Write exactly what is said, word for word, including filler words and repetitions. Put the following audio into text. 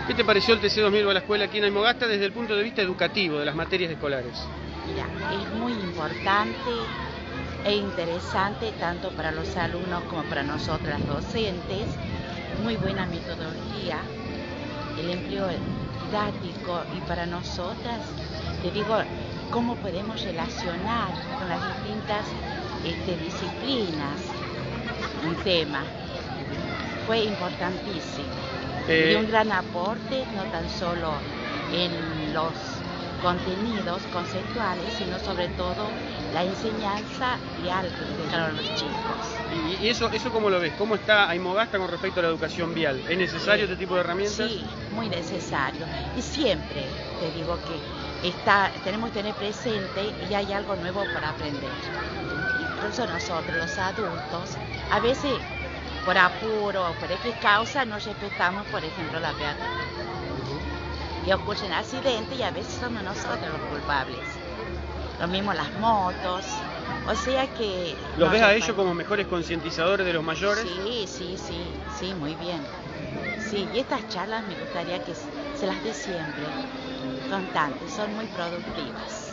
¿Qué te pareció el T C dos mil a la escuela aquí en Aymogasta desde el punto de vista educativo, de las materias escolares? Mira, es muy importante e interesante tanto para los alumnos como para nosotras docentes. Muy buena metodología, el empleo didáctico, y para nosotras, te digo, cómo podemos relacionar con las distintas este, disciplinas un tema. Fue importantísimo. Eh... Y un gran aporte, no tan solo en los contenidos conceptuales, sino sobre todo la enseñanza vial que dejaron los chicos. ¿Y eso, eso cómo lo ves? ¿Cómo está Aymogasta con respecto a la educación vial? ¿Es necesario sí. este tipo de herramientas? Sí, muy necesario. Y siempre te digo que está, tenemos que tener presente y hay algo nuevo para aprender. Incluso nosotros, los adultos, a veces por apuro o por X causa no respetamos, por ejemplo, la peatonal. Y ocurren accidentes y a veces somos nosotros los culpables. Lo mismo las motos. O sea que... ¿Los ves a ellos como mejores concientizadores de los mayores? Sí, sí, sí, sí, muy bien. Sí, y estas charlas me gustaría que se las dé siempre, constantes, son muy productivas.